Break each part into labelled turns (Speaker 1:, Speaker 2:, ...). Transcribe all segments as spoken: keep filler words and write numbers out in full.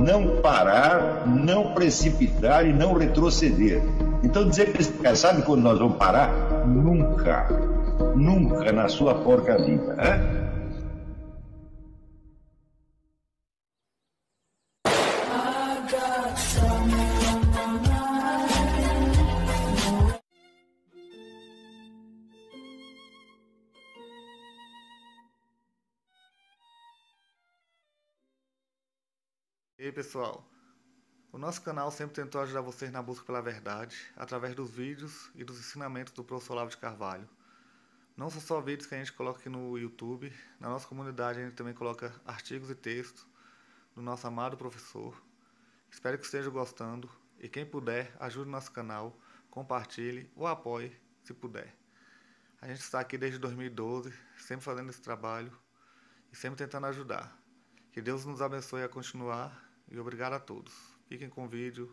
Speaker 1: não parar, não precipitar e não retroceder. Então dizer que eles sabe quando nós vamos parar? Nunca, nunca na sua porca vida, né?
Speaker 2: E aí pessoal, o nosso canal sempre tentou ajudar vocês na busca pela verdade, através dos vídeos e dos ensinamentos do professor Olavo de Carvalho. Não são só vídeos que a gente coloca aqui no YouTube, na nossa comunidade a gente também coloca artigos e textos do nosso amado professor. Espero que estejam gostando e quem puder, ajude o nosso canal, compartilhe ou apoie se puder. A gente está aqui desde dois mil e doze, sempre fazendo esse trabalho e sempre tentando ajudar. Que Deus nos abençoe a continuar. E obrigado a todos. Fiquem com o vídeo.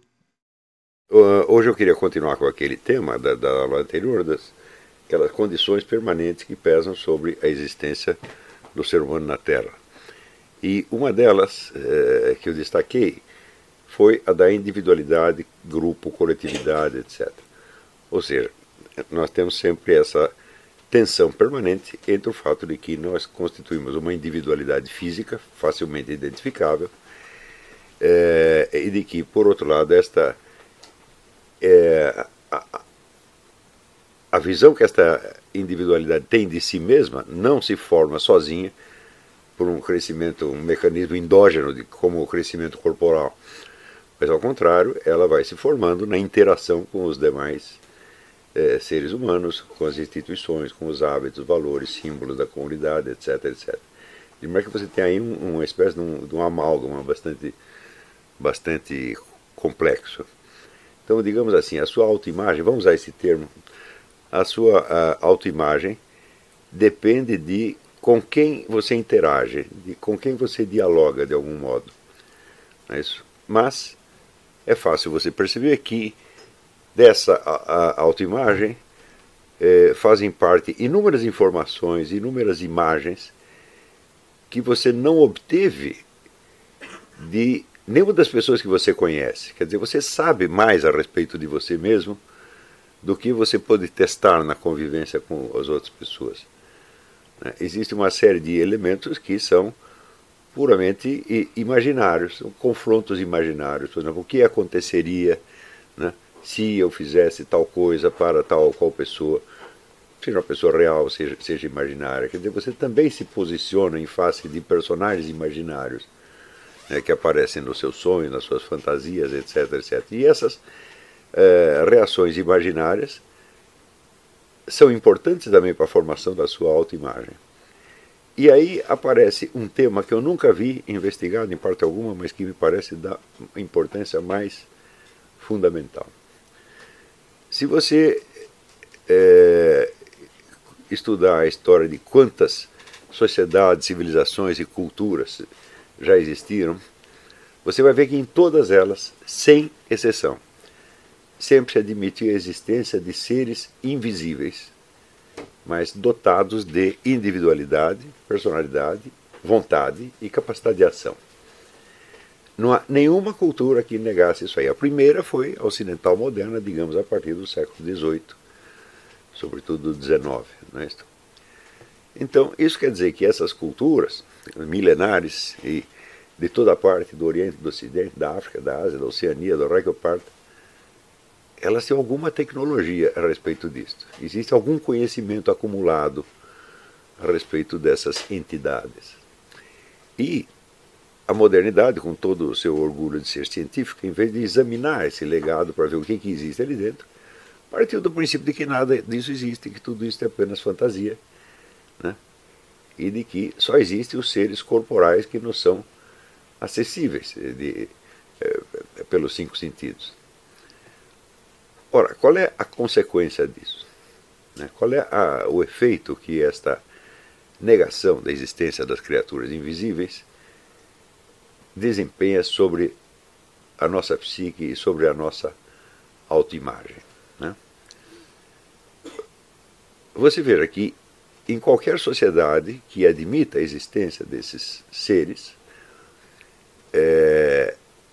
Speaker 3: Hoje eu queria continuar com aquele tema da, da aula anterior, das aquelas condições permanentes que pesam sobre a existência do ser humano na Terra. E uma delas é, que eu destaquei foi a da individualidade, grupo, coletividade, etcétera. Ou seja, nós temos sempre essa tensão permanente entre o fato de que nós constituímos uma individualidade física facilmente identificável, É, e de que, por outro lado, esta, é, a, a visão que esta individualidade tem de si mesma não se forma sozinha por um crescimento, um mecanismo endógeno, de, como o crescimento corporal, mas, ao contrário, ela vai se formando na interação com os demais é, seres humanos, com as instituições, com os hábitos, valores, símbolos da comunidade, etc, etcétera. De modo que você tem aí um, uma espécie de um, de um amálgama bastante bastante complexo. Então, digamos assim, a sua autoimagem, vamos usar esse termo, a sua a, autoimagem depende de com quem você interage, de com quem você dialoga de algum modo. Não é isso? Mas é fácil você perceber que dessa a, a autoimagem é, fazem parte inúmeras informações, inúmeras imagens que você não obteve de nenhuma das pessoas que você conhece. Quer dizer, você sabe mais a respeito de você mesmo do que você pode testar na convivência com as outras pessoas. Existe uma série de elementos que são puramente imaginários, são confrontos imaginários. Por exemplo, o que aconteceria, né, se eu fizesse tal coisa para tal ou qual pessoa, seja uma pessoa real, seja, seja imaginária. Quer dizer, você também se posiciona em face de personagens imaginários, né, que aparecem nos seus sonhos, nas suas fantasias, etc, etcétera. E essas é, reações imaginárias são importantes também para a formação da sua autoimagem. E aí aparece um tema que eu nunca vi investigado em parte alguma, mas que me parece da importância mais fundamental. Se você é, estudar a história de quantas sociedades, civilizações e culturas já existiram, você vai ver que em todas elas, sem exceção, sempre se admitiu a existência de seres invisíveis, mas dotados de individualidade, personalidade, vontade e capacidade de ação. Não há nenhuma cultura que negasse isso aí. A primeira foi a ocidental moderna, digamos, a partir do século dezoito, sobretudo do dezenove. Não é isso? Então, isso quer dizer que essas culturas milenares e de toda a parte do Oriente, do Ocidente, da África, da Ásia, da Oceania, do Reino Parto, elas têm alguma tecnologia a respeito disso. Existe algum conhecimento acumulado a respeito dessas entidades. E a modernidade, com todo o seu orgulho de ser científica, em vez de examinar esse legado para ver o que, que existe ali dentro, partiu do princípio de que nada disso existe, que tudo isso é apenas fantasia, né? E de que só existem os seres corporais que nos são acessíveis de, é, pelos cinco sentidos. Ora, qual é a consequência disso? Né? Qual é a, o efeito que esta negação da existência das criaturas invisíveis desempenha sobre a nossa psique e sobre a nossa autoimagem? Né? Você veja que em qualquer sociedade que admita a existência desses seres, é,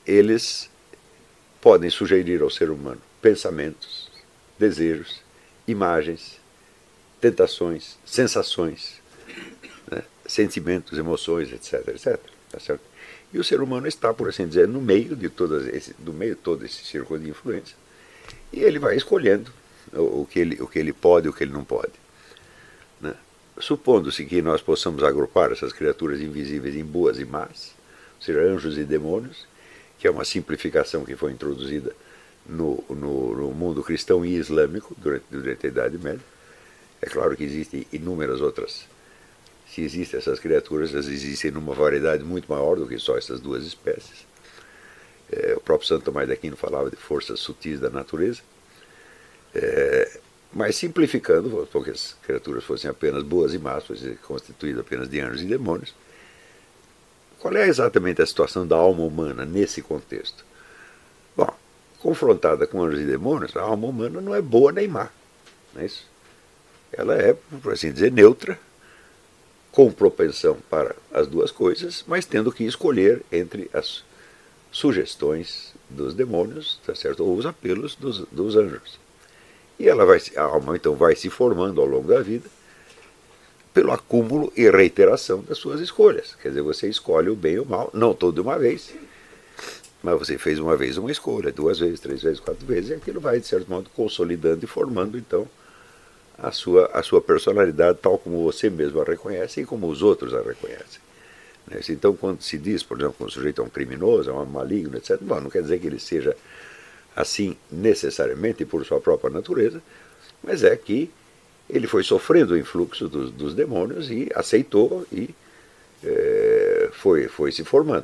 Speaker 3: eles podem sugerir ao ser humano pensamentos, desejos, imagens, tentações, sensações, né, sentimentos, emoções, etc, etc. Tá certo? E o ser humano está, por assim dizer, no meio de todas esse, do meio de todo esse círculo de influência, e ele vai escolhendo o, o, que, ele, o que ele pode e o que ele não pode. Né? Supondo-se que nós possamos agrupar essas criaturas invisíveis em boas e más, ou seja, anjos e demônios, que é uma simplificação que foi introduzida no, no, no mundo cristão e islâmico durante, durante a Idade Média. É claro que existem inúmeras outras. Se existem essas criaturas, elas existem numa variedade muito maior do que só essas duas espécies. É, o próprio Santo Tomás de Aquino falava de forças sutis da natureza. É, mas simplificando, porque as criaturas fossem apenas boas e más, fossem constituídas apenas de anjos e demônios, qual é exatamente a situação da alma humana nesse contexto? Bom, confrontada com anjos e demônios, a alma humana não é boa nem má. Não é isso? Ela é, por assim dizer, neutra, com propensão para as duas coisas, mas tendo que escolher entre as sugestões dos demônios, tá certo? Ou os apelos dos, dos anjos. E ela vai, a alma então vai se formando ao longo da vida pelo acúmulo e reiteração das suas escolhas. Quer dizer, você escolhe o bem e o mal, não todo de uma vez, mas você fez uma vez uma escolha, duas vezes, três vezes, quatro vezes, e aquilo vai, de certo modo, consolidando e formando, então, a sua, a sua personalidade tal como você mesmo a reconhece e como os outros a reconhecem. Então, quando se diz, por exemplo, que um sujeito é um criminoso, é um maligno, etcétera, bom, não quer dizer que ele seja assim necessariamente por sua própria natureza, mas é que ele foi sofrendo o influxo dos, dos demônios e aceitou e é, foi, foi se formando.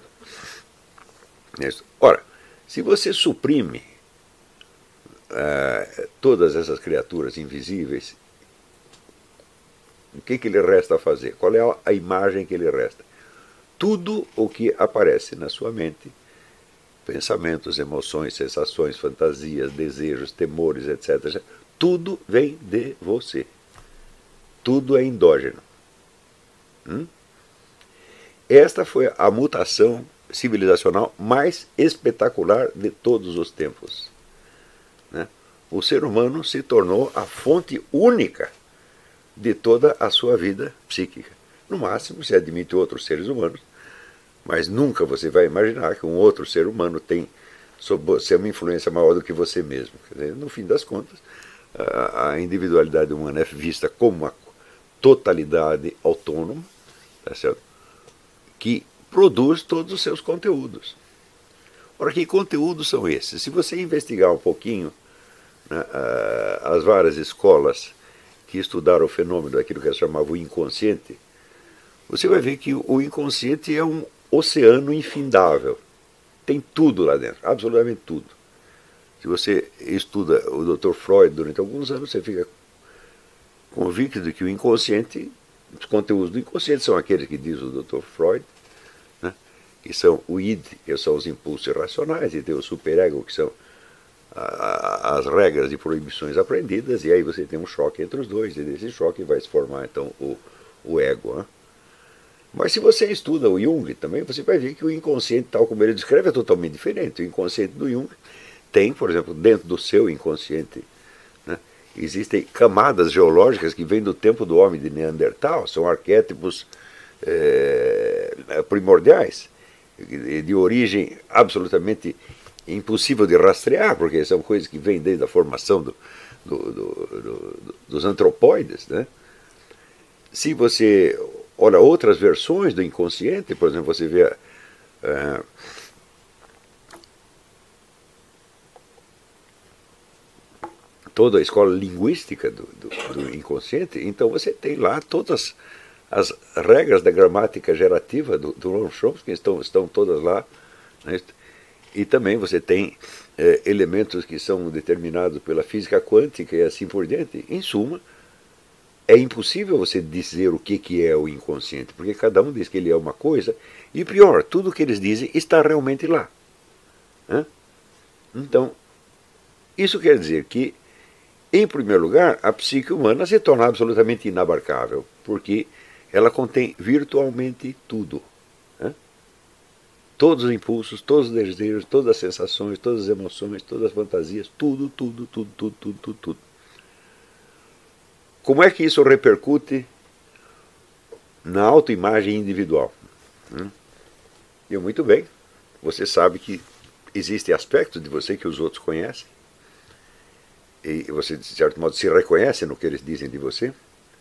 Speaker 3: Ora, se você suprime é, todas essas criaturas invisíveis, o que, que lhe resta fazer? Qual é a, a imagem que lhe resta? Tudo o que aparece na sua mente, pensamentos, emoções, sensações, fantasias, desejos, temores, etcétera, tudo vem de você. Tudo é endógeno. Hum? Esta foi a mutação civilizacional mais espetacular de todos os tempos. Né? O ser humano se tornou a fonte única de toda a sua vida psíquica. No máximo, se admite outros seres humanos, mas nunca você vai imaginar que um outro ser humano tem sobre você uma influência maior do que você mesmo. Quer dizer, no fim das contas, a individualidade humana é vista como uma totalidade autônoma, tá certo? Que produz todos os seus conteúdos. Ora, que conteúdos são esses? Se você investigar um pouquinho, né, as várias escolas que estudaram o fenômeno daquilo que se chamava o inconsciente, você vai ver que o inconsciente é um oceano infindável. Tem tudo lá dentro, absolutamente tudo. Se você estuda o doutor Freud durante alguns anos, você fica convicto de que o inconsciente, os conteúdos do inconsciente são aqueles que diz o doutor Freud, né, que são o id, que são os impulsos irracionais, e tem o superego, que são a, a, as regras de proibições aprendidas, e aí você tem um choque entre os dois, e desse choque vai se formar então o, o ego. Né? Mas se você estuda o Jung também, você vai ver que o inconsciente, tal como ele descreve, é totalmente diferente. O inconsciente do Jung tem, por exemplo, dentro do seu inconsciente, né, existem camadas geológicas que vêm do tempo do homem de Neandertal, são arquétipos é, primordiais, de origem absolutamente impossível de rastrear, porque são coisas que vêm desde a formação do, do, do, do, dos antropóides. Né? Se você olha outras versões do inconsciente, por exemplo, você vê uh, toda a escola linguística do, do, do inconsciente, então você tem lá todas as regras da gramática gerativa do, do Noam Chomsky, estão, estão todas lá, né? E também você tem eh, elementos que são determinados pela física quântica e assim por diante. Em suma, é impossível você dizer o que, que é o inconsciente, porque cada um diz que ele é uma coisa, e pior, tudo o que eles dizem está realmente lá. Né? Então, isso quer dizer que, em primeiro lugar, a psique humana se torna absolutamente inabarcável, porque ela contém virtualmente tudo. Né? todos os impulsos, todos os desejos, todas as sensações, todas as emoções, todas as fantasias, tudo, tudo, tudo, tudo, tudo, tudo, tudo. Como é que isso repercute na autoimagem individual? E muito bem, você sabe que existem aspectos de você que os outros conhecem, e você, de certo modo, se reconhece no que eles dizem de você,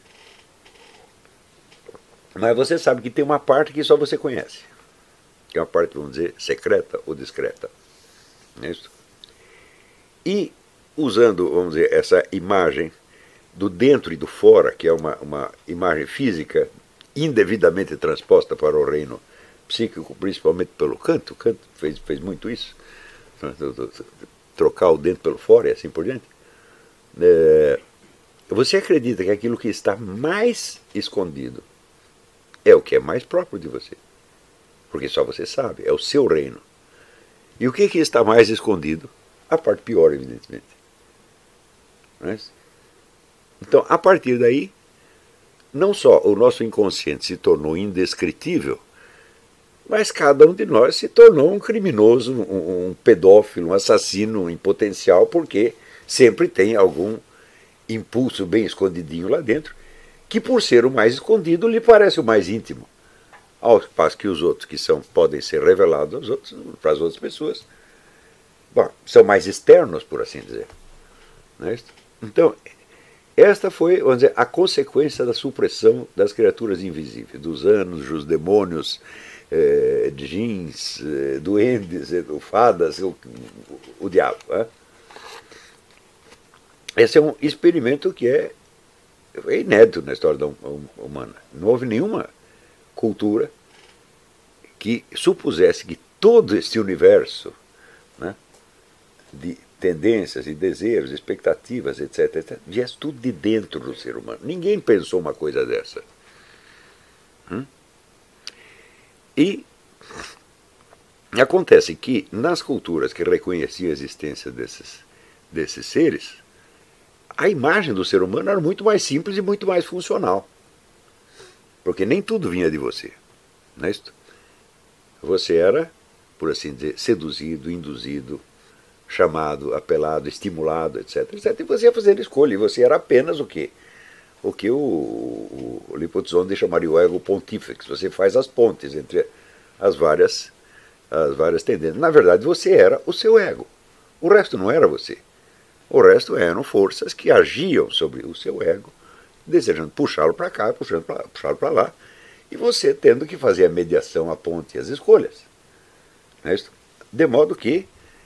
Speaker 3: mas você sabe que tem uma parte que só você conhece, que é uma parte, vamos dizer, secreta ou discreta. Não é isso? E, usando, vamos dizer, essa imagem do dentro e do fora, que é uma, uma imagem física indevidamente transposta para o reino psíquico, principalmente pelo Kant. O Kant fez, fez muito isso, trocar o dentro pelo fora e assim por diante. É, você acredita que aquilo que está mais escondido é o que é mais próprio de você, porque só você sabe, é o seu reino. E o que, que está mais escondido? A parte pior, evidentemente. Não é isso? Então, a partir daí, não só o nosso inconsciente se tornou indescritível, mas cada um de nós se tornou um criminoso, um, um pedófilo, um assassino em potencial, porque sempre tem algum impulso bem escondidinho lá dentro, que por ser o mais escondido lhe parece o mais íntimo. Ao passo que os outros, que são, podem ser revelados aos outros, para as outras pessoas, bom, são mais externos, por assim dizer. Não é isso? Então, esta foi, vamos dizer, a consequência da supressão das criaturas invisíveis, dos anjos, dos demônios, eh, djinns, eh, duendes, eh, fadas, o, o, o diabo. Eh? Esse é um experimento que é, é inédito na história da hum, humana. Não houve nenhuma cultura que supusesse que todo este universo, né, de tendências e desejos, expectativas, etc, etc, viesse tudo de dentro do ser humano. Ninguém pensou uma coisa dessa. Hum? E acontece que nas culturas que reconheciam a existência desses, desses seres, a imagem do ser humano era muito mais simples e muito mais funcional. Porque nem tudo vinha de você. Não é isso? Você era, por assim dizer, seduzido, induzido, chamado, apelado, estimulado, etc, etc. E você ia fazendo escolha. E você era apenas o quê? O que o, o, o Lipozzondi chamaria o ego pontifex. Você faz as pontes entre as várias, as várias tendências. Na verdade, você era o seu ego. O resto não era você. O resto eram forças que agiam sobre o seu ego, desejando puxá-lo para cá, puxando pra, puxá-lo para lá, e você tendo que fazer a mediação, a ponte e as escolhas. Não é isso? De modo que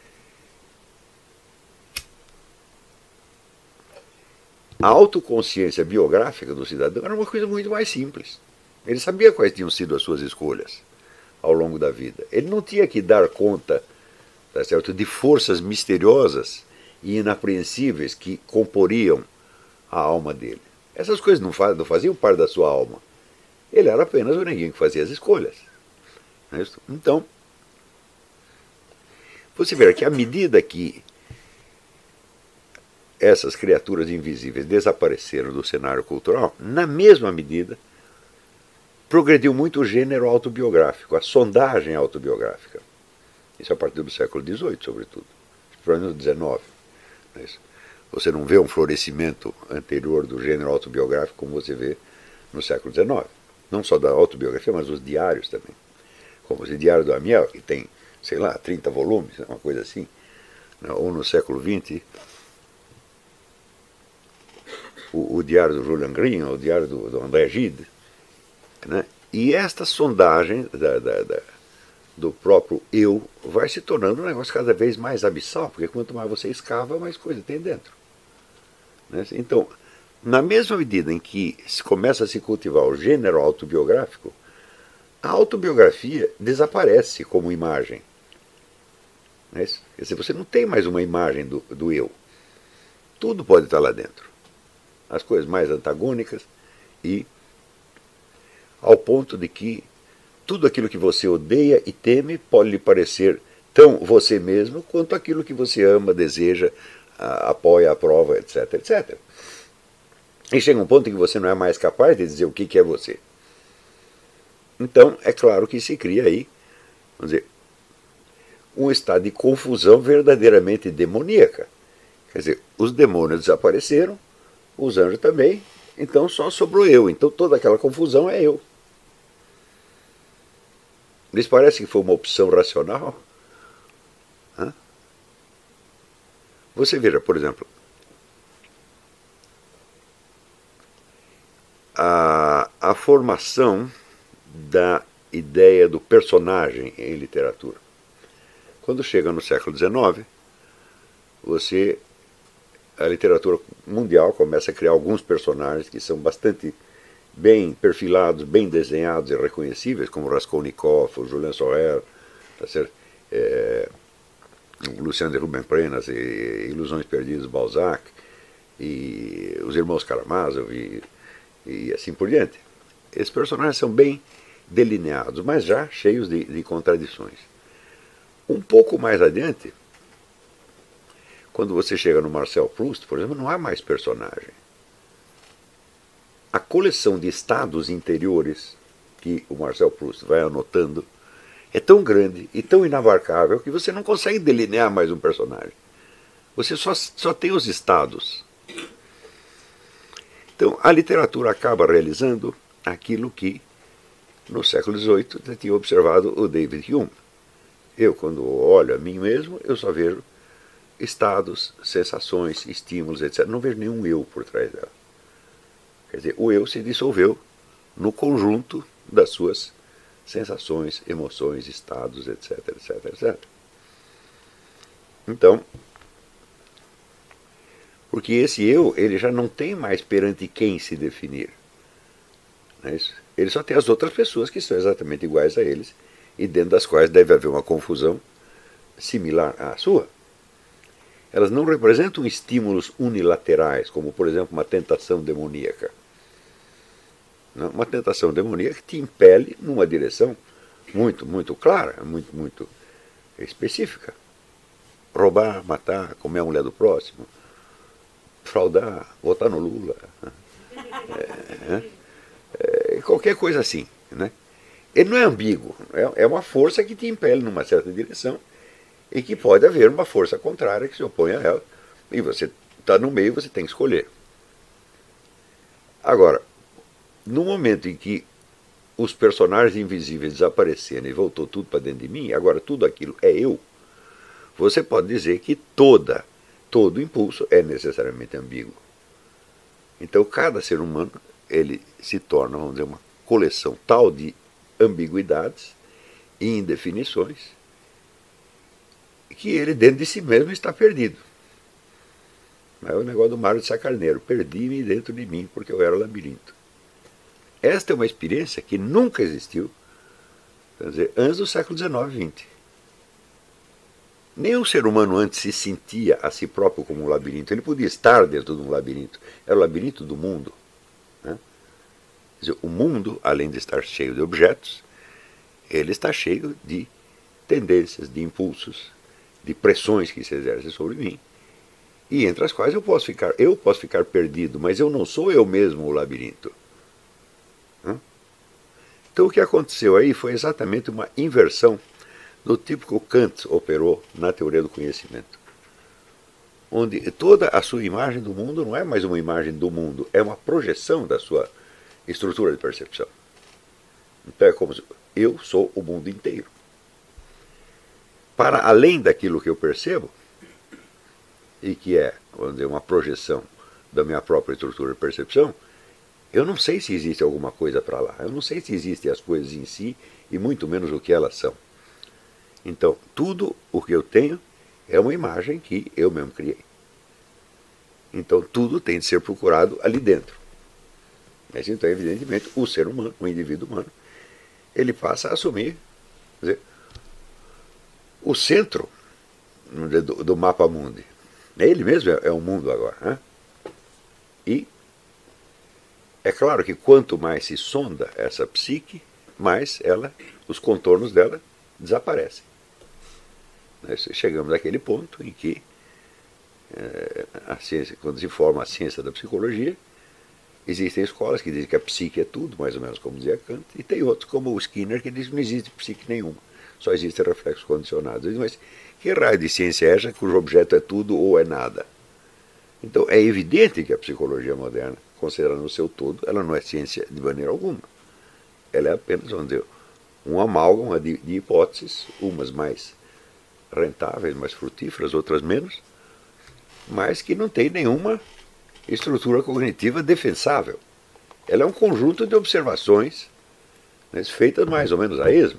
Speaker 3: a autoconsciência biográfica do cidadão era uma coisa muito mais simples. Ele sabia quais tinham sido as suas escolhas ao longo da vida. Ele não tinha que dar conta, tá certo, de forças misteriosas e inapreensíveis que comporiam a alma dele. Essas coisas não, faz, não faziam parte da sua alma. Ele era apenas o neguinho que fazia as escolhas. Não é isso? Então, você vê que à medida que essas criaturas invisíveis desapareceram do cenário cultural, na mesma medida, progrediu muito o gênero autobiográfico, a sondagem autobiográfica. Isso a partir do século dezoito, sobretudo. No dezenove. Não é isso? Você não vê um florescimento anterior do gênero autobiográfico como você vê no século dezenove. Não só da autobiografia, mas os diários também. Como o Diário do Amiel, que tem, sei lá, trinta volumes, uma coisa assim. Ou no século vinte, o, o Diário do Julian Green, ou o Diário do, do André Gide. Né? E esta sondagem da, da, da, do próprio eu vai se tornando um negócio cada vez mais abissal, porque quanto mais você escava, mais coisa tem dentro. Né? Então, na mesma medida em que se começa a se cultivar o gênero autobiográfico, a autobiografia desaparece como imagem. Não é isso? Quer dizer, você não tem mais uma imagem do, do eu. Tudo pode estar lá dentro. As coisas mais antagônicas e ao ponto de que tudo aquilo que você odeia e teme pode lhe parecer tão você mesmo quanto aquilo que você ama, deseja, apoia, aprova, etc, etcétera. E chega um ponto em que você não é mais capaz de dizer o que é você. Então, é claro que se cria aí, vamos dizer, um estado de confusão verdadeiramente demoníaca. Quer dizer, os demônios desapareceram, os anjos também, então só sobrou eu. Então toda aquela confusão é eu. Lhes parece que foi uma opção racional? Hã? Você veja, por exemplo, a, a formação da ideia do personagem em literatura. Quando chega no século dezenove, você, a literatura mundial começa a criar alguns personagens que são bastante bem perfilados, bem desenhados e reconhecíveis, como Raskolnikov, o Julien Sorel, tá certo? É, o Lucien de Rubempré, e Ilusões Perdidas, Balzac, e os irmãos Karamazov, e, e assim por diante. Esses personagens são bem delineados, mas já cheios de, de contradições. Um pouco mais adiante, quando você chega no Marcel Proust, por exemplo, não há mais personagem. A coleção de estados interiores que o Marcel Proust vai anotando é tão grande e tão inabarcável que você não consegue delinear mais um personagem. Você só, só tem os estados. Então, a literatura acaba realizando aquilo que, no século dezoito, já tinha observado o David Hume. Eu, quando olho a mim mesmo, eu só vejo estados, sensações, estímulos, etcétera. Não vejo nenhum eu por trás dela. Quer dizer, o eu se dissolveu no conjunto das suas sensações, emoções, estados, etcétera, etcétera, etcétera. Então, porque esse eu, ele já não tem mais perante quem se definir. Não é isso? Ele só tem as outras pessoas que são exatamente iguais a eles e dentro das quais deve haver uma confusão similar à sua. Elas não representam estímulos unilaterais, como, por exemplo, uma tentação demoníaca. Não, uma tentação demoníaca que te impele numa direção muito, muito clara, muito, muito específica. Roubar, matar, comer a mulher do próximo, fraudar, votar no Lula, é, é, é, qualquer coisa assim, né? Ele não é ambíguo, é, é uma força que te impele numa certa direção e que pode haver uma força contrária que se opõe a ela, e você está no meio, você tem que escolher. Agora, no momento em que os personagens invisíveis desapareceram e voltou tudo para dentro de mim, agora tudo aquilo é eu, você pode dizer que toda, todo impulso é necessariamente ambíguo. Então cada ser humano, ele se torna, vamos dizer, uma coleção tal de ambiguidades e indefinições que ele dentro de si mesmo está perdido. É o negócio do Mário de Sacarneiro, perdi-me dentro de mim porque eu era o labirinto. Esta é uma experiência que nunca existiu, quer dizer, antes do século dezenove e vinte. Nenhum ser humano antes se sentia a si próprio como um labirinto. Ele podia estar dentro de um labirinto. Era o labirinto do mundo. Né? Quer dizer, o mundo, além de estar cheio de objetos, ele está cheio de tendências, de impulsos, de pressões que se exercem sobre mim, e entre as quais eu posso ficar, eu posso ficar perdido, mas eu não sou eu mesmo o labirinto. Então o que aconteceu aí foi exatamente uma inversão do tipo que o Kant operou na teoria do conhecimento, onde toda a sua imagem do mundo não é mais uma imagem do mundo, é uma projeção da sua estrutura de percepção. Então é como se eu sou o mundo inteiro. Para além daquilo que eu percebo, e que é, vamos dizer, uma projeção da minha própria estrutura de percepção, eu não sei se existe alguma coisa para lá. Eu não sei se existem as coisas em si, e muito menos o que elas são. Então, tudo o que eu tenho é uma imagem que eu mesmo criei. Então, tudo tem de ser procurado ali dentro. Mas, então, evidentemente, o ser humano, o indivíduo humano, ele passa a assumir, quer dizer, o centro do, do mapa mundi. Ele mesmo é, é o mundo agora. Né? E é claro que quanto mais se sonda essa psique, mais ela, os contornos dela desaparecem. Nós chegamos àquele ponto em que é, a ciência, quando se forma a ciência da psicologia, existem escolas que dizem que a psique é tudo, mais ou menos como dizia Kant, e tem outros, como o Skinner, que diz que não existe psique nenhuma. só existem reflexos condicionados. Mas que raio de ciência é essa cujo objeto é tudo ou é nada? Então é evidente que a psicologia moderna, considerando o seu todo, ela não é ciência de maneira alguma. Ela é apenas, vamos dizer, um amálgama de, de hipóteses, umas mais rentáveis, mais frutíferas, outras menos, mas que não tem nenhuma estrutura cognitiva defensável. Ela é um conjunto de observações, né, feitas mais ou menos a esmo.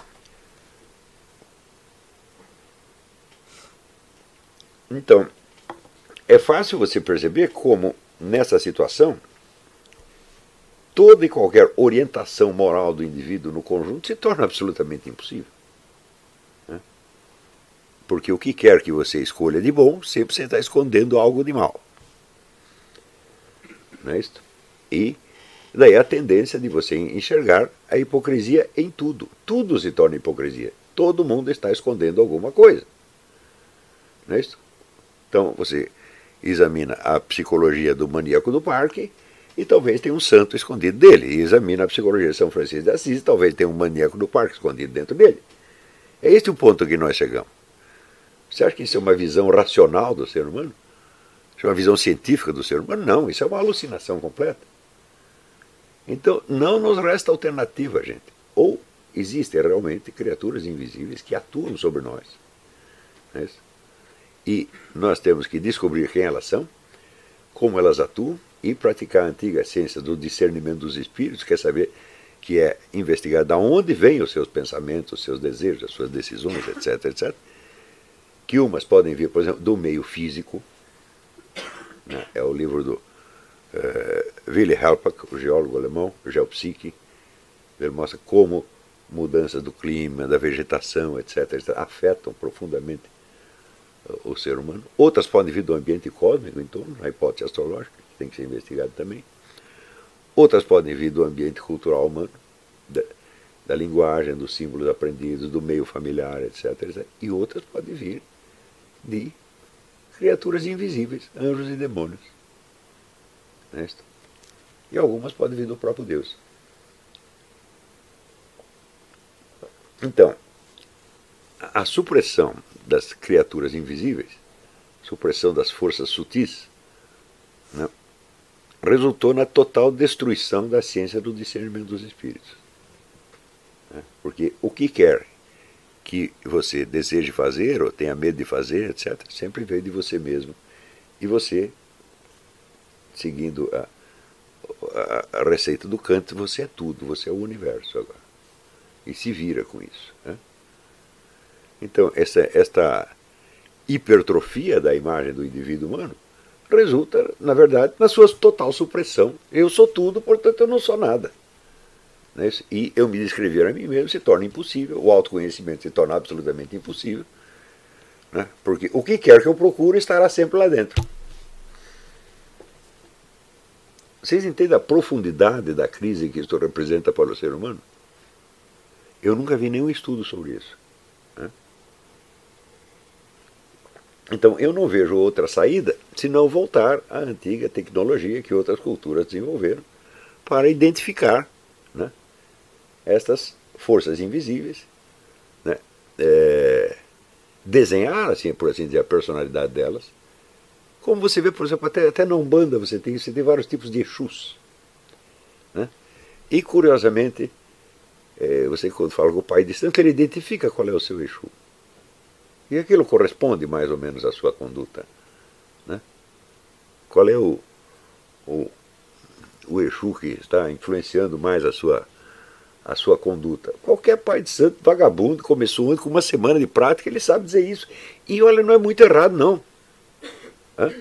Speaker 3: Então, é fácil você perceber como, nessa situação, toda e qualquer orientação moral do indivíduo no conjunto se torna absolutamente impossível. Né? Porque o que quer que você escolha de bom, sempre você está escondendo algo de mal. Não é isso? E daí a tendência de você enxergar a hipocrisia em tudo. Tudo se torna hipocrisia. Todo mundo está escondendo alguma coisa. Não é isso? Então você examina a psicologia do maníaco do parque e talvez tenha um santo escondido dele. E examina a psicologia de São Francisco de Assis e talvez tenha um maníaco do parque escondido dentro dele. É este o ponto que nós chegamos. Você acha que isso é uma visão racional do ser humano? Isso é uma visão científica do ser humano? Não, isso é uma alucinação completa. Então, não nos resta alternativa, gente. Ou existem realmente criaturas invisíveis que atuam sobre nós. Não é isso? E nós temos que descobrir quem elas são, como elas atuam, e praticar a antiga ciência do discernimento dos espíritos, quer saber, que é investigar de onde vêm os seus pensamentos, os seus desejos, as suas decisões, etc, etcétera. Que umas podem vir, por exemplo, do meio físico, né? É o livro do uh, Willy Helpach, o geólogo alemão, o Geopsique. Ele mostra como mudanças do clima, da vegetação, etc, etcétera, afetam profundamente o ser humano. Outras podem vir do ambiente cósmico em torno, a hipótese astrológica, que tem que ser investigada também. Outras podem vir do ambiente cultural humano, da, da linguagem, dos símbolos aprendidos, do meio familiar, etc, etcétera. E outras podem vir de criaturas invisíveis, anjos e demônios. Né? E algumas podem vir do próprio Deus. Então, a supressão das criaturas invisíveis, supressão das forças sutis, né, resultou na total destruição da ciência do discernimento dos espíritos. Né? Porque o que quer que você deseje fazer, ou tenha medo de fazer, etcétera, sempre veio de você mesmo. E você, seguindo a, a, a receita do Kant, você é tudo, você é o universo agora. E se vira com isso. Né? Então, essa, esta hipertrofia da imagem do indivíduo humano resulta, na verdade, na sua total supressão. Eu sou tudo, portanto eu não sou nada. Né? E eu me descrever a mim mesmo se torna impossível, o autoconhecimento se torna absolutamente impossível, né? Porque o que quer que eu procure estará sempre lá dentro. Vocês entendem a profundidade da crise que isso representa para o ser humano? Eu nunca vi nenhum estudo sobre isso. Né? Então, eu não vejo outra saída senão voltar à antiga tecnologia que outras culturas desenvolveram para identificar, né, estas forças invisíveis, né, é, desenhar, assim, por assim dizer, a personalidade delas. Como você vê, por exemplo, até, até na Umbanda você tem, você tem vários tipos de Exus. Né? E, curiosamente, é, você quando fala com o pai de santo, ele identifica qual é o seu Exu. E aquilo corresponde mais ou menos à sua conduta. Né? Qual é o, o, o Exu que está influenciando mais a sua, a sua conduta? Qualquer pai de santo, vagabundo, começou com uma semana de prática, ele sabe dizer isso. E olha, não é muito errado, não. Hã?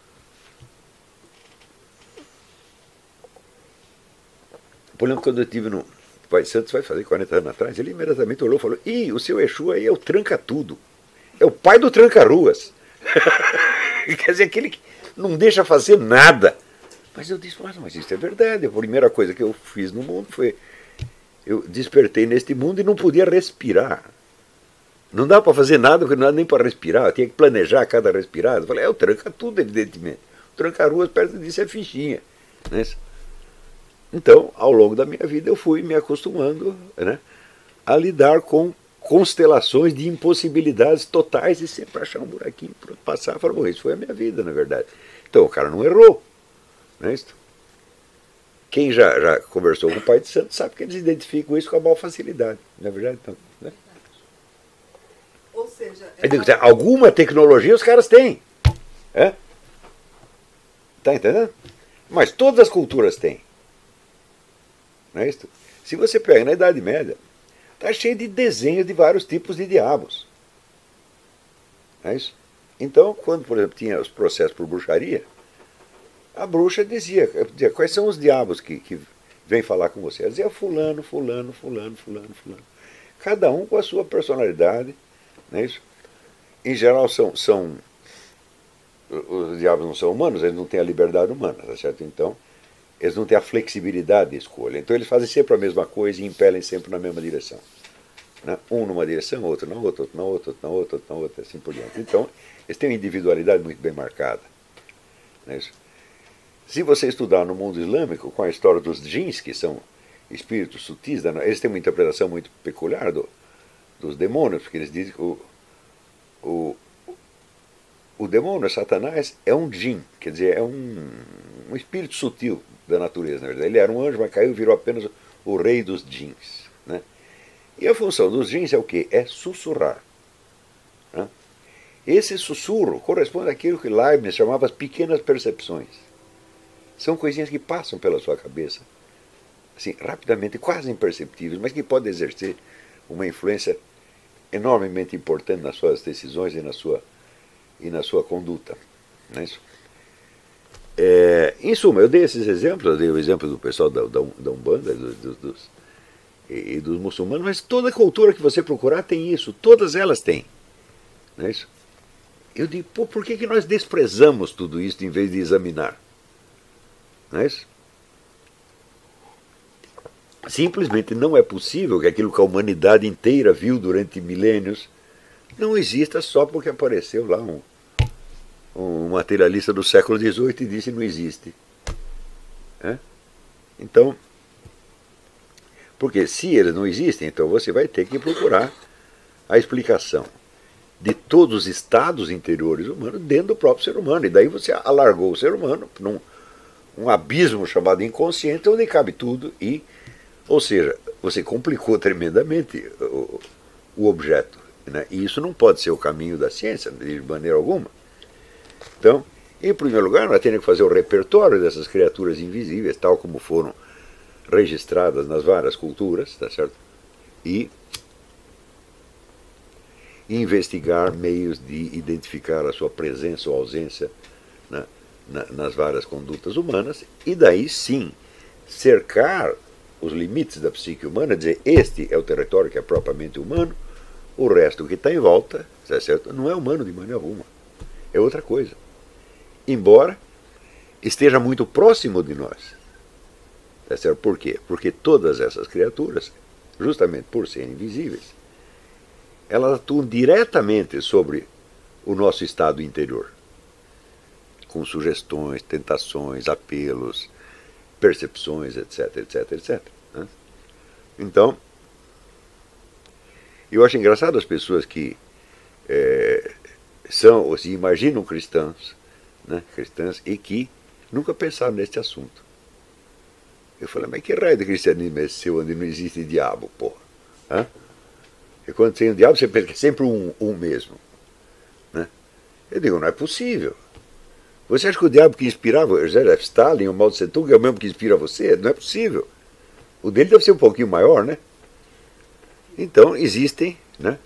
Speaker 3: Por exemplo, quando eu estive no Pai de Santos, vai fazer quarenta anos atrás, ele imediatamente olhou e falou: ih, o seu Exu aí é o tranca-tudo. É o pai do tranca-ruas. Quer dizer, aquele que não deixa fazer nada. Mas eu disse, mas, mas isso é verdade. A primeira coisa que eu fiz no mundo foi... Eu despertei neste mundo e não podia respirar. Não dá para fazer nada, porque não dá nem para respirar. Eu tinha que planejar cada respirada. Eu falei, é o tranca-tudo, evidentemente. O tranca-ruas, perto disso, é fichinha. Né? Então, ao longo da minha vida, eu fui me acostumando, né, a lidar com constelações de impossibilidades totais e sempre achar um buraquinho para passar e falar, bom, isso foi a minha vida, na verdade. Então o cara não errou. Não é isso? Quem já, já conversou com o Pai de Santo sabe que eles identificam isso com a maior facilidade. Na verdade, então. Né?
Speaker 4: Ou seja,
Speaker 3: eu digo, alguma tecnologia os caras têm. É? Tá entendendo? Mas todas as culturas têm. Não é isso? Se você pega na Idade Média, está cheio de desenhos de vários tipos de diabos. Não é isso? Então, quando, por exemplo, tinha os processos por bruxaria, a bruxa dizia, dizia quais são os diabos que, que vêm falar com você. Ela dizia fulano, fulano, fulano, fulano, fulano. Cada um com a sua personalidade. Não é isso? Em geral, são, são os diabos não são humanos, eles não têm a liberdade humana, tá certo? Então, eles não têm a flexibilidade de escolha. Então, eles fazem sempre a mesma coisa e impelem sempre na mesma direção. Né? Um numa direção, outro na outra, outro na outra, outro na outra, outro na outra, assim por diante. Então, eles têm uma individualidade muito bem marcada. Não é isso? Se você estudar no mundo islâmico, com a história dos djinns, que são espíritos sutis, eles têm uma interpretação muito peculiar do, dos demônios, porque eles dizem que o, o, o demônio, Satanás, é um djinn, quer dizer, é um, um espírito sutil da natureza, na verdade. Ele era um anjo, mas caiu e virou apenas o rei dos djinns. Né? E a função dos djinns é o quê? É sussurrar. Né? Esse sussurro corresponde àquilo que Leibniz chamava as pequenas percepções. São coisinhas que passam pela sua cabeça, assim, rapidamente, quase imperceptíveis, mas que podem exercer uma influência enormemente importante nas suas decisões e na sua, e na sua conduta. Não é isso? É, em suma, eu dei esses exemplos, eu dei o exemplo do pessoal da, da, da Umbanda do, do, dos, e, e dos muçulmanos, mas toda cultura que você procurar tem isso, todas elas têm. Não é isso? Eu digo, pô, por que, que nós desprezamos tudo isso em vez de examinar? Não é isso? Simplesmente não é possível que aquilo que a humanidade inteira viu durante milênios não exista só porque apareceu lá um, um materialista do século dezoito e disse não existe. É? Então, porque se eles não existem, então você vai ter que procurar a explicação de todos os estados interiores humanos dentro do próprio ser humano. E daí você alargou o ser humano para um, um abismo chamado inconsciente, onde cabe tudo e, ou seja, você complicou tremendamente o, o objeto. Né? E isso não pode ser o caminho da ciência, de maneira alguma. Então, em primeiro lugar, nós temos que fazer o repertório dessas criaturas invisíveis, tal como foram registradas nas várias culturas, tá certo? E investigar meios de identificar a sua presença ou ausência, né, na, nas várias condutas humanas, e daí sim cercar os limites da psique humana, dizer, este é o território que é propriamente humano, o resto que está em volta, tá certo? Não é humano de maneira alguma, é outra coisa. Embora esteja muito próximo de nós. Tá certo? Por quê? Porque todas essas criaturas, justamente por serem invisíveis, elas atuam diretamente sobre o nosso estado interior, com sugestões, tentações, apelos, percepções, etc, etc, etcétera. Né? Então, eu acho engraçado as pessoas que é, são, ou se imaginam cristãs, né, cristãs, e que nunca pensaram neste assunto. Eu falei, mas que raio de cristianismo é esse seu onde não existe diabo, porra? Hã? E quando tem um diabo, você pensa que é sempre um, um mesmo. Né? Eu digo, não é possível. Você acha que o diabo que inspirava o José Stalin, o Mao Tse Tung, é o mesmo que inspira você? Não é possível. O dele deve ser um pouquinho maior, né? Então, existem, né?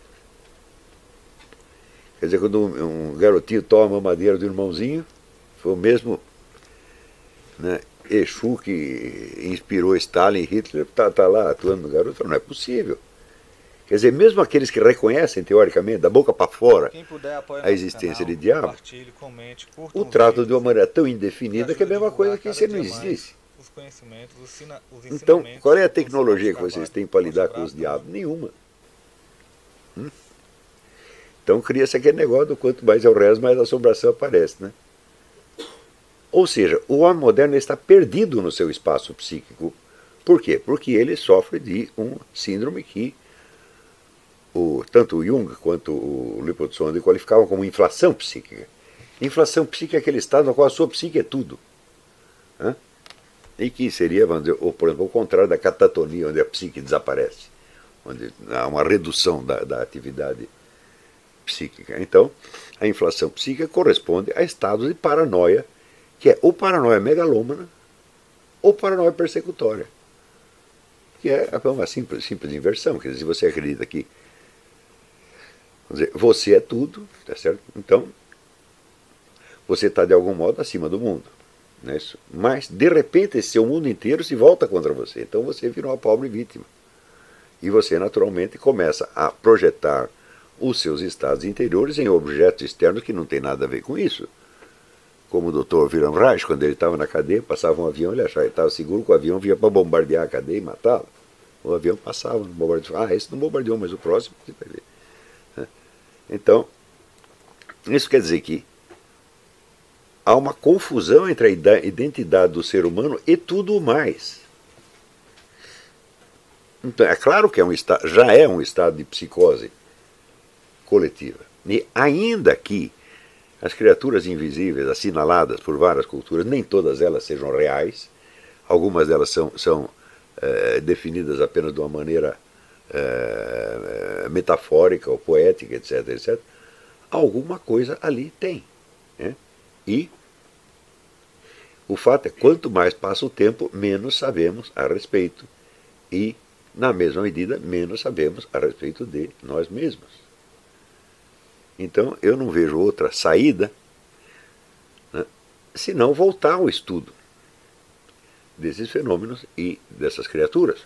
Speaker 3: Quer dizer, quando um, um garotinho toma a madeira do irmãozinho, foi o mesmo, né, Exu que inspirou Stalin e Hitler, está tá lá atuando no garoto. Não é possível. Quer dizer, mesmo aqueles que reconhecem, teoricamente, da boca para fora, a existência de diabo,
Speaker 2: comente,
Speaker 3: o tratam de uma maneira tão indefinida que é a mesma coisa que se não existisse.
Speaker 2: Os conhecimentos, os sina, os
Speaker 3: então, qual é a tecnologia que vocês têm para lidar com os diabos? Nenhuma. Hum? Então cria-se aquele negócio do quanto mais é o resto, mais a assombração aparece, né? Ou seja, o homem moderno está perdido no seu espaço psíquico. Por quê? Porque ele sofre de um síndrome que o, tanto o Jung quanto o Leopold qualificavam como inflação psíquica. Inflação psíquica é aquele estado no qual a sua psique é tudo. Né? E que seria, vamos dizer, ou, por exemplo, o contrário da catatonia, onde a psique desaparece, onde há uma redução da, da atividade psíquica. Então, a inflação psíquica corresponde a estados de paranoia, que é ou paranoia megalômana ou paranoia persecutória, que é uma simples, simples inversão. Quer dizer, se você acredita que vamos dizer, você é tudo, tá certo? Então, você está de algum modo acima do mundo. Não é isso? Mas, de repente, esse seu mundo inteiro se volta contra você. Então você virou uma pobre vítima. E você, naturalmente, começa a projetar os seus estados interiores em objetos externos que não tem nada a ver com isso. Como o doutor Wilhelm Reich, quando ele estava na cadeia, passava um avião, ele achava que estava seguro que o avião vinha para bombardear a cadeia e matá-lo. O avião passava, não bombardeou. Ah, esse não bombardeou, mas o próximo você vai ver. Então, isso quer dizer que há uma confusão entre a identidade do ser humano e tudo mais. Então, é claro que é um estado, já é um estado de psicose coletiva. E ainda que as criaturas invisíveis assinaladas por várias culturas, nem todas elas sejam reais, algumas delas são, são é, definidas apenas de uma maneira é, metafórica ou poética, etc, etcétera, alguma coisa ali tem. Né? E o fato é que quanto mais passa o tempo, menos sabemos a respeito. E, na mesma medida, menos sabemos a respeito de nós mesmos. Então, eu não vejo outra saída, né, senão voltar ao estudo desses fenômenos e dessas criaturas.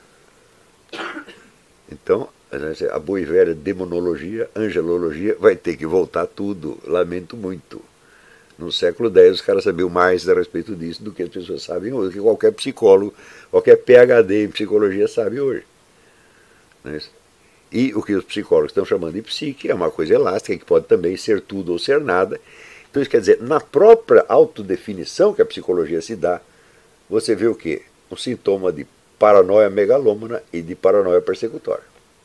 Speaker 3: Então, a boa e velha demonologia, angelologia, vai ter que voltar tudo, lamento muito. No século dez, os caras sabiam mais a respeito disso do que as pessoas sabem hoje, do que qualquer psicólogo, qualquer P H D em psicologia sabe hoje. Não é isso? E o que os psicólogos estão chamando de psique é uma coisa elástica, que pode também ser tudo ou ser nada. Então isso quer dizer, na própria autodefinição que a psicologia se dá, você vê o quê? Um sintoma de paranoia megalômana e de paranoia persecutória.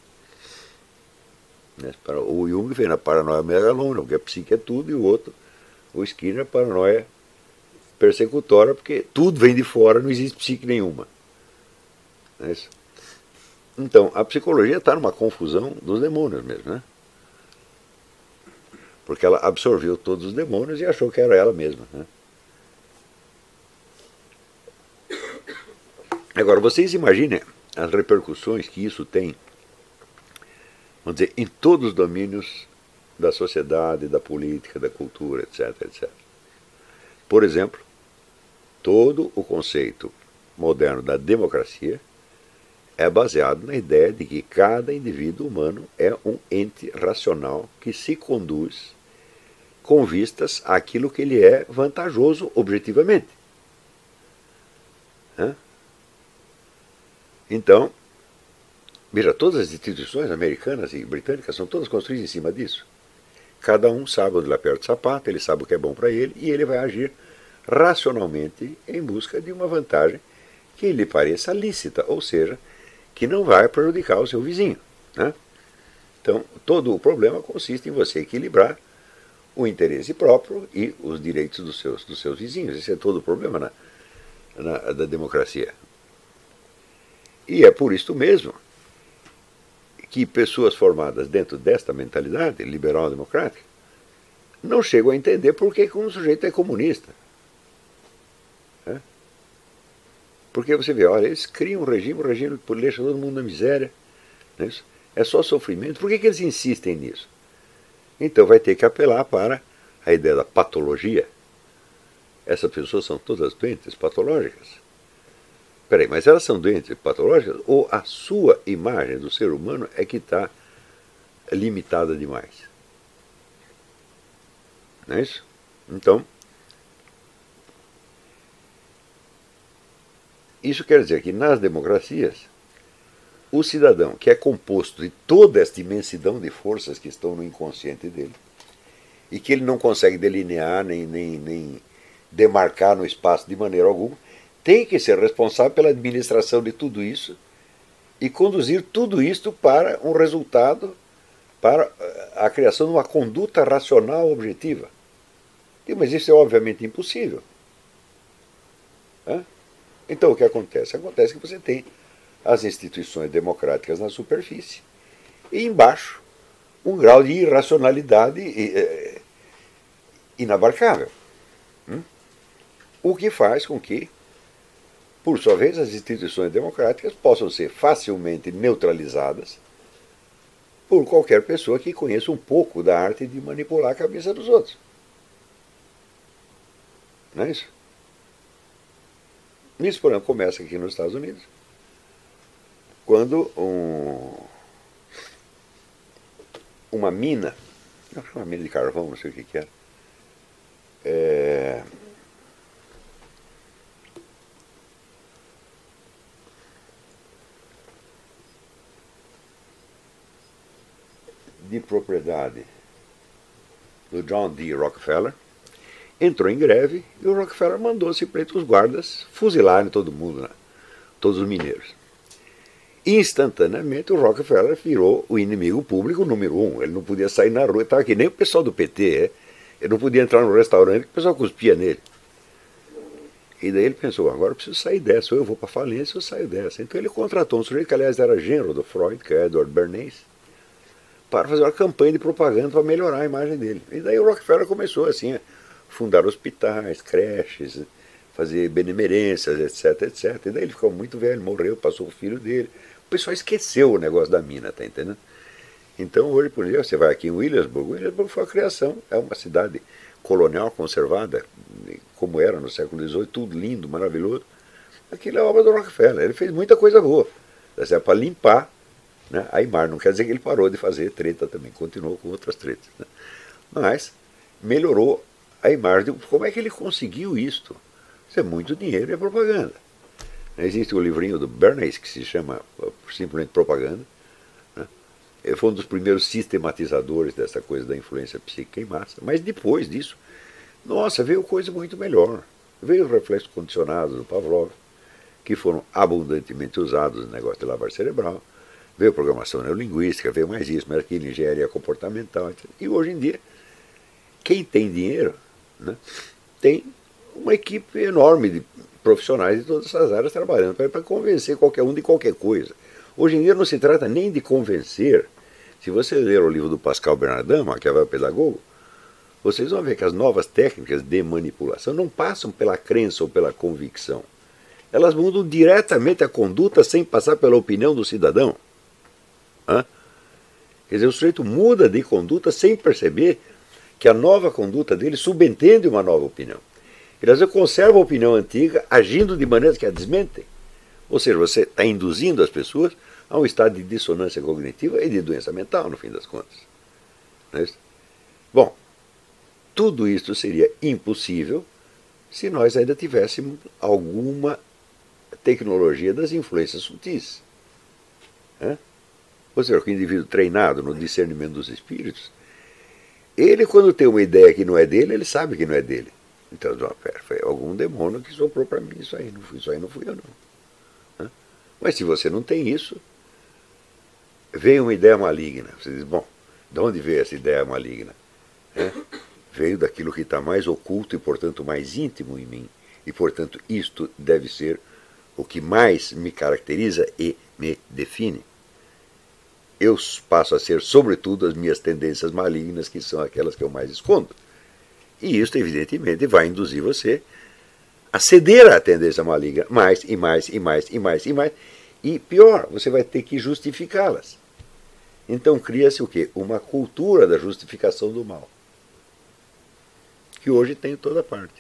Speaker 3: O Jung vem na paranoia megalômana, porque a psique é tudo, e o outro, o Skinner, paranoia persecutória, porque tudo vem de fora, não existe psique nenhuma. Não é isso? Então, a psicologia está numa confusão dos demônios mesmo, né? Porque ela absorveu todos os demônios e achou que era ela mesma, né? Agora, vocês imaginem as repercussões que isso tem, vamos dizer, em todos os domínios da sociedade, da política, da cultura, etc, etcétera. Por exemplo, todo o conceito moderno da democracia é baseado na ideia de que cada indivíduo humano é um ente racional que se conduz com vistas àquilo que ele é vantajoso objetivamente. Hã? Então, veja, todas as instituições americanas e britânicas são todas construídas em cima disso. Cada um sabe onde ele aperta o sapato, ele sabe o que é bom para ele, e ele vai agir racionalmente em busca de uma vantagem que lhe pareça lícita, ou seja, que não vai prejudicar o seu vizinho. Né? Então, todo o problema consiste em você equilibrar o interesse próprio e os direitos dos seus, dos seus vizinhos. Esse é todo o problema na, na, da democracia. E é por isso mesmo que pessoas formadas dentro desta mentalidade liberal-democrática não chegam a entender por que um sujeito é comunista. Né? Porque você vê, olha, eles criam um regime, o regime deixa todo mundo na miséria. Né? É só sofrimento. Por que, que eles insistem nisso? Então vai ter que apelar para a ideia da patologia. Essas pessoas são todas doentes patológicas. Peraí, mas elas são doentes patológicas ou a sua imagem do ser humano é que está limitada demais? Não é isso? Então, isso quer dizer que nas democracias, o cidadão, que é composto de toda esta imensidão de forças que estão no inconsciente dele, e que ele não consegue delinear nem, nem, nem demarcar no espaço de maneira alguma, tem que ser responsável pela administração de tudo isso e conduzir tudo isto para um resultado para a criação de uma conduta racional objetiva. Mas isso é obviamente impossível. Então o que acontece? Acontece que você tem as instituições democráticas na superfície e embaixo um grau de irracionalidade inabarcável. O que faz com que, por sua vez, as instituições democráticas possam ser facilmente neutralizadas por qualquer pessoa que conheça um pouco da arte de manipular a cabeça dos outros. Não é isso? Isso, por exemplo, começa aqui nos Estados Unidos, quando um, uma mina, não uma mina de carvão, não sei o que que era, é, de propriedade do John D. Rockefeller, entrou em greve e o Rockefeller mandou simplesmente os guardas fuzilarem todo mundo, né? Todos os mineiros. Instantaneamente o Rockefeller virou o inimigo público número um. Ele não podia sair na rua, estava que nem o pessoal do P T, é? Ele não podia entrar no restaurante porque o pessoal cuspia nele. E daí ele pensou, agora eu preciso sair dessa, ou eu vou para falência ou eu saio dessa. Então ele contratou um sujeito que aliás era genro do Freud, que é Edward Bernays, para fazer uma campanha de propaganda para melhorar a imagem dele. E daí o Rockefeller começou assim a fundar hospitais, creches, fazer benemerências, etc, etcétera. E daí ele ficou muito velho, morreu, passou o filho dele. O pessoal esqueceu o negócio da mina, tá entendendo? Então hoje, por exemplo, você vai aqui em Williamsburg, Williamsburg foi a criação, é uma cidade colonial conservada, como era no século dezoito, tudo lindo, maravilhoso. Aquilo é obra do Rockefeller, ele fez muita coisa boa, para limpar, né, a imagem. Não quer dizer que ele parou de fazer treta também, continuou com outras tretas, né? Mas melhorou a imagem. Como é que ele conseguiu isto? Isso é muito dinheiro e é propaganda. Existe o livrinho do Bernays que se chama simplesmente Propaganda, né? Ele foi um dos primeiros sistematizadores dessa coisa da influência psíquica em massa. Mas depois disso, nossa, veio coisa muito melhor. Veio os reflexos condicionados do Pavlov, que foram abundantemente usados no negócio de lavar cerebral. Veio programação neurolinguística, veio mais isso, mas aquilo, engenharia comportamental, etcétera. E hoje em dia, quem tem dinheiro, né, tem uma equipe enorme de profissionais de todas essas áreas trabalhando para convencer qualquer um de qualquer coisa. Hoje em dia não se trata nem de convencer. Se você ler o livro do Pascal Bernardin, Maquiavel Pedagogo, vocês vão ver que as novas técnicas de manipulação não passam pela crença ou pela convicção. Elas mudam diretamente a conduta sem passar pela opinião do cidadão. Hã? Quer dizer, o sujeito muda de conduta sem perceber que a nova conduta dele subentende uma nova opinião. Ele às vezes conserva a opinião antiga, agindo de maneiras que a desmentem. Ou seja, você está induzindo as pessoas a um estado de dissonância cognitiva e de doença mental, no fim das contas. Não é isso? Bom, tudo isso seria impossível se nós ainda tivéssemos alguma tecnologia das influências sutis. Né? Ou seja, o indivíduo treinado no discernimento dos espíritos, ele, quando tem uma ideia que não é dele, ele sabe que não é dele. Então, pera, foi algum demônio que soprou para mim isso aí, não fui, isso aí não fui eu não. Mas se você não tem isso, vem uma ideia maligna. Você diz, bom, de onde veio essa ideia maligna? É? Veio daquilo que está mais oculto e, portanto, mais íntimo em mim. E, portanto, isto deve ser o que mais me caracteriza e me define. Eu passo a ser, sobretudo, as minhas tendências malignas, que são aquelas que eu mais escondo. E isso, evidentemente, vai induzir você a ceder à tendência maligna mais e mais e mais e mais e mais. E pior, você vai ter que justificá-las. Então cria-se o quê? Uma cultura da justificação do mal, que hoje tem em toda parte.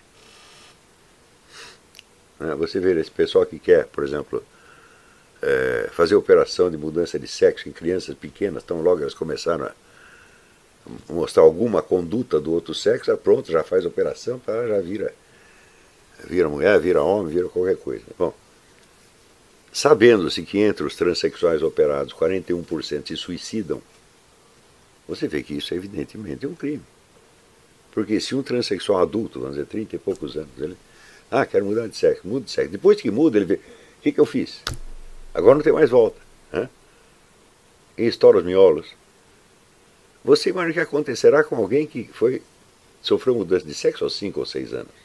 Speaker 3: Você vê esse pessoal que quer, por exemplo, é, fazer operação de mudança de sexo em crianças pequenas, então logo elas começaram a mostrar alguma conduta do outro sexo, já pronto, já faz operação, já vira, vira mulher, vira homem, vira qualquer coisa. Bom, sabendo-se que entre os transexuais operados quarenta e um por cento se suicidam, você vê que isso é evidentemente um crime. Porque se um transexual adulto, vamos dizer, trinta e poucos anos, ele, ah, quero mudar de sexo, muda de sexo. Depois que muda, ele vê, o que, que eu fiz? Agora não tem mais volta. Né? E estoura os miolos. Você imagina o que acontecerá com alguém que foi, sofreu mudança de sexo aos cinco ou seis anos?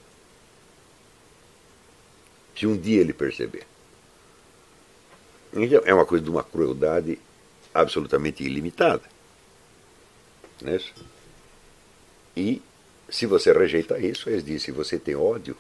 Speaker 3: Se um dia ele perceber. Então, é uma coisa de uma crueldade absolutamente ilimitada. Não é isso? E se você rejeita isso, eles dizem, se você tem ódio.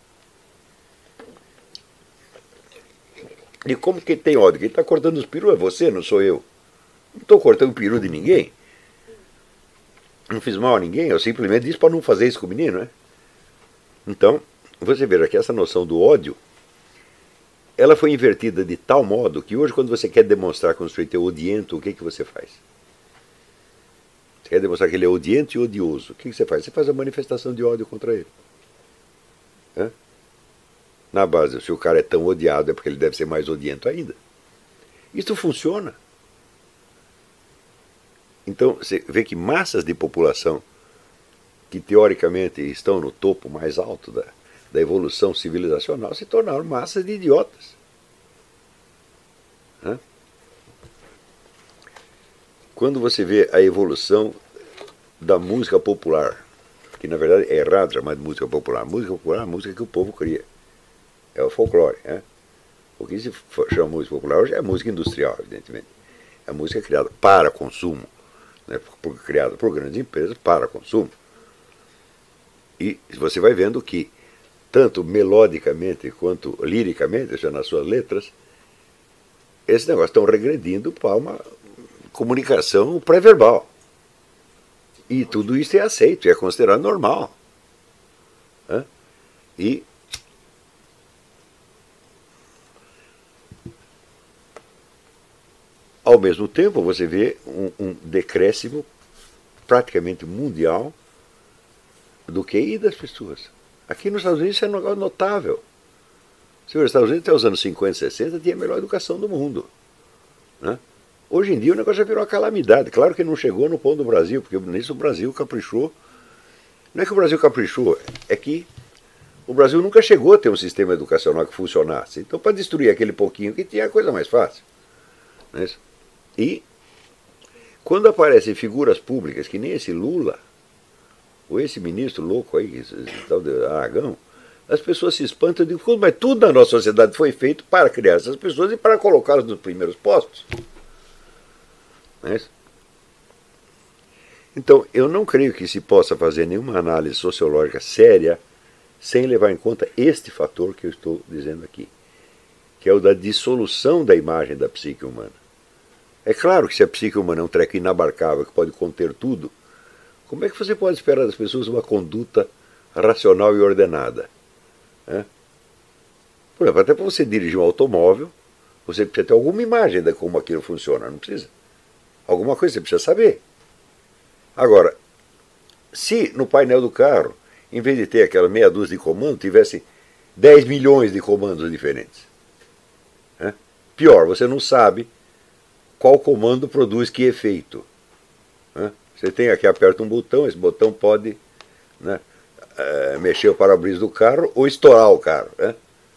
Speaker 3: E como que tem ódio? Quem está cortando os perus é você, não sou eu. Não estou cortando o peru de ninguém. Não fiz mal a ninguém, eu simplesmente disse para não fazer isso com o menino, né? Então, você veja que essa noção do ódio, ela foi invertida de tal modo que hoje, quando você quer demonstrar que um sujeito é odiento, o que, que você faz? Você quer demonstrar que ele é odiento e odioso. O que, que você faz? Você faz a manifestação de ódio contra ele. Hã? Na base, se o cara é tão odiado, é porque ele deve ser mais odiento ainda. Isso funciona. Então, você vê que massas de população que teoricamente estão no topo mais alto da, da evolução civilizacional se tornaram massas de idiotas. Hã? Quando você vê a evolução da música popular, que na verdade é errado chamar de música popular, a música popular é a música que o povo cria, é o folclore. Né? O que se chama música popular hoje é música industrial, evidentemente. É a música criada para consumo, né? Criada por grandes empresas para consumo. E você vai vendo que, tanto melodicamente quanto liricamente, ou seja, nas suas letras, esses negócios estão regredindo para uma comunicação pré-verbal. E tudo isso é aceito, é considerado normal. Né? E ao mesmo tempo você vê um, um decréscimo praticamente mundial do Q I das pessoas. Aqui nos Estados Unidos isso é um negócio notável. Se os Estados Unidos até os anos cinquenta, sessenta tinha a melhor educação do mundo. Né? Hoje em dia o negócio já virou uma calamidade. Claro que não chegou no ponto do Brasil, porque nisso o Brasil caprichou. Não é que o Brasil caprichou, é que o Brasil nunca chegou a ter um sistema educacional que funcionasse. Então, para destruir aquele pouquinho que tinha, é a coisa mais fácil. Não é isso? E quando aparecem figuras públicas, que nem esse Lula, ou esse ministro louco aí, esse tal de Aragão, as pessoas se espantam e dizem, mas tudo na nossa sociedade foi feito para criar essas pessoas e para colocá-las nos primeiros postos. Não é isso? Então, eu não creio que se possa fazer nenhuma análise sociológica séria sem levar em conta este fator que eu estou dizendo aqui, que é o da dissolução da imagem da psique humana. É claro que se a psique humana é um treco inabarcável que pode conter tudo, como é que você pode esperar das pessoas uma conduta racional e ordenada? É? Por exemplo, até para você dirigir um automóvel, você precisa ter alguma imagem de como aquilo funciona, não precisa? Alguma coisa você precisa saber. Agora, se no painel do carro, em vez de ter aquela meia dúzia de comandos, tivesse dez milhões de comandos diferentes. É? Pior, você não sabe qual comando produz que efeito. É? Você tem aqui, aperta um botão, esse botão pode, né, é, mexer o para-brisa do carro ou estourar o carro. É?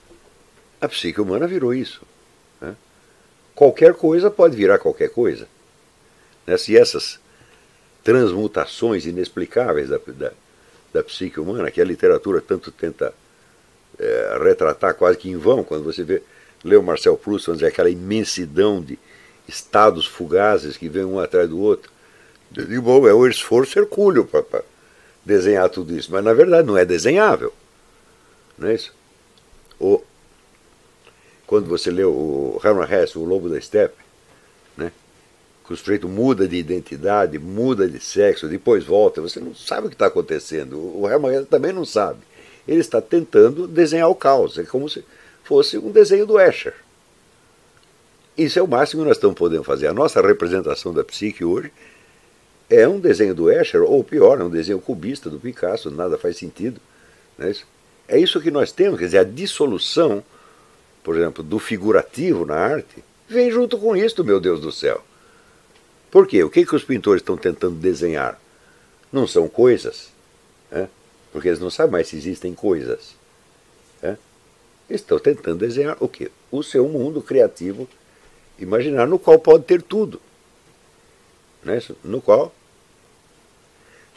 Speaker 3: A psique humana virou isso. É? Qualquer coisa pode virar qualquer coisa. Né? Se essas transmutações inexplicáveis da, da, da psique humana, que a literatura tanto tenta é, retratar quase que em vão, quando você vê, lê o Marcel Proust, vamos dizer, aquela imensidão de estados fugazes que vêm um atrás do outro. Eu digo, bom, é o esforço hercúleo para desenhar tudo isso, mas na verdade não é desenhável. Não é isso? Ou, quando você lê o Hermann Hesse, O Lobo da Steppe, né, que o sujeito muda de identidade, muda de sexo, depois volta, você não sabe o que está acontecendo. O Hermann Hesse também não sabe. Ele está tentando desenhar o caos, é como se fosse um desenho do Escher. Isso é o máximo que nós estamos podendo fazer. A nossa representação da psique hoje é um desenho do Escher, ou pior, é um desenho cubista do Picasso, nada faz sentido. Não é isso? É isso que nós temos, quer dizer, a dissolução, por exemplo, do figurativo na arte, vem junto com isso, meu Deus do céu. Por quê? O que, que os pintores estão tentando desenhar? Não são coisas, né? Porque eles não sabem mais se existem coisas. Né? Eles estão tentando desenhar o quê? O seu mundo criativo, imaginar, no qual pode ter tudo. Né? No qual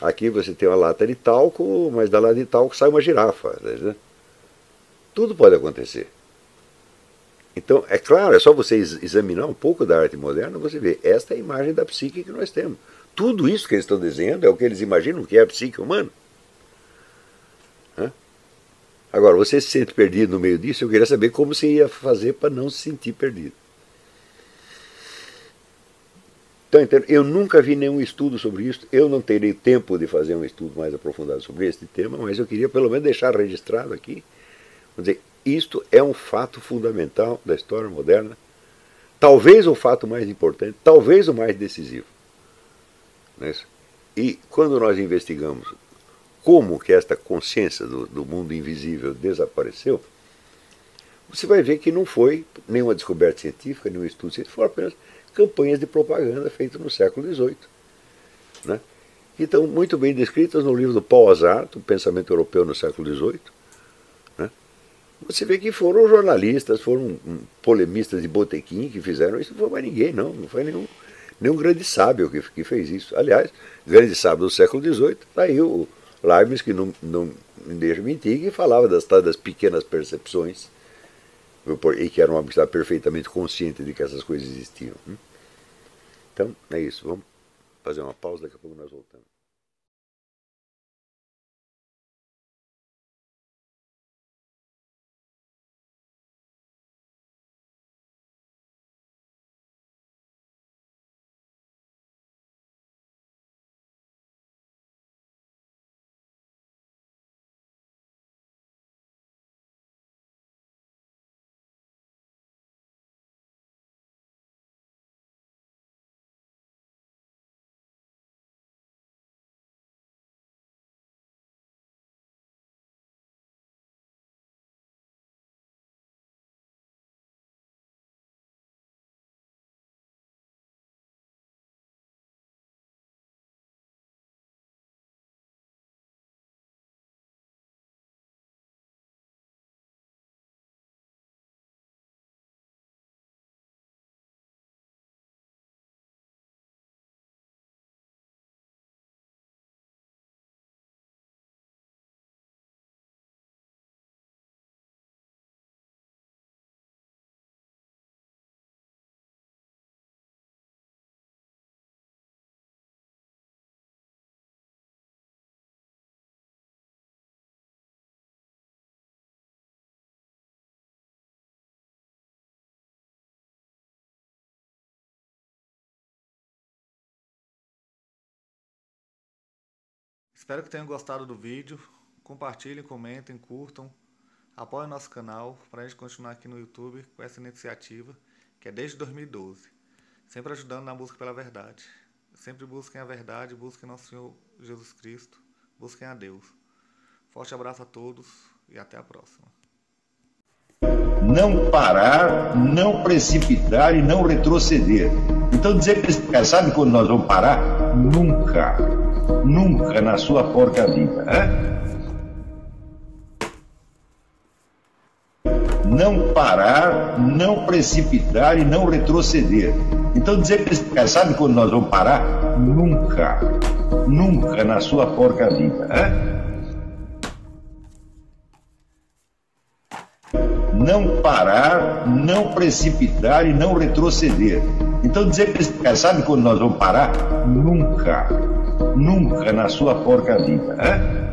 Speaker 3: aqui você tem uma lata de talco, mas da lata de talco sai uma girafa. Né? Tudo pode acontecer. Então, é claro, é só você examinar um pouco da arte moderna, você vê, esta é a imagem da psique que nós temos. Tudo isso que eles estão desenhando é o que eles imaginam que é a psique humana. Hã? Agora, você se sente perdido no meio disso, eu queria saber como você ia fazer para não se sentir perdido. Então, eu nunca vi nenhum estudo sobre isso, eu não terei tempo de fazer um estudo mais aprofundado sobre este tema, mas eu queria pelo menos deixar registrado aqui, vamos dizer, isto é um fato fundamental da história moderna, talvez o fato mais importante, talvez o mais decisivo. Né? E quando nós investigamos como que esta consciência do, do mundo invisível desapareceu, você vai ver que não foi nenhuma descoberta científica, nenhum estudo científico, foram apenas campanhas de propaganda feitas no século dezoito. Né? Que estão muito bem descritas no livro do Paul Azart, O Pensamento Europeu no século dezoito. Né? Você vê que foram jornalistas, foram um, polemistas de botequim que fizeram isso, não foi mais ninguém, não, não foi nenhum, nenhum grande sábio que, que fez isso. Aliás, grande sábio do século dezoito, está aí o Leibniz, que não, não me deixa mentir, que falava das, das pequenas percepções, e que era uma pessoa perfeitamente consciente de que essas coisas existiam. Então, é isso. Vamos fazer uma pausa, daqui a pouco nós voltamos.
Speaker 2: Espero que tenham gostado do vídeo. Compartilhem, comentem, curtam. Apoiem nosso canal para a gente continuar aqui no YouTube com essa iniciativa que é desde dois mil e doze. Sempre ajudando na busca pela verdade. Sempre busquem a verdade, busquem nosso Senhor Jesus Cristo, busquem a Deus. Forte abraço a todos e até a próxima.
Speaker 1: Não parar, não precipitar e não retroceder. Então dizer para esse cara, sabe quando nós vamos parar? Nunca. Nunca na sua porca vida. Hein? Não parar, não precipitar e não retroceder. Então dizer para esse cara, sabe quando nós vamos parar? Nunca. Nunca na sua porca vida. Hein? Não parar, não precipitar e não retroceder. Então dizer para esse cara, sabe quando nós vamos parar? Nunca. Nunca na sua porca vida. Hein?